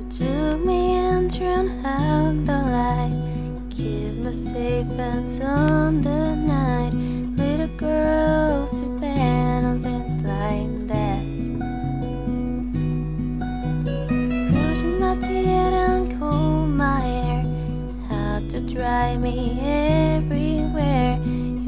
Took me in through out the light, keep me safe and on the night. Little girls to bend on things like that. Brushing my teeth and comb my hair, how to drive me everywhere.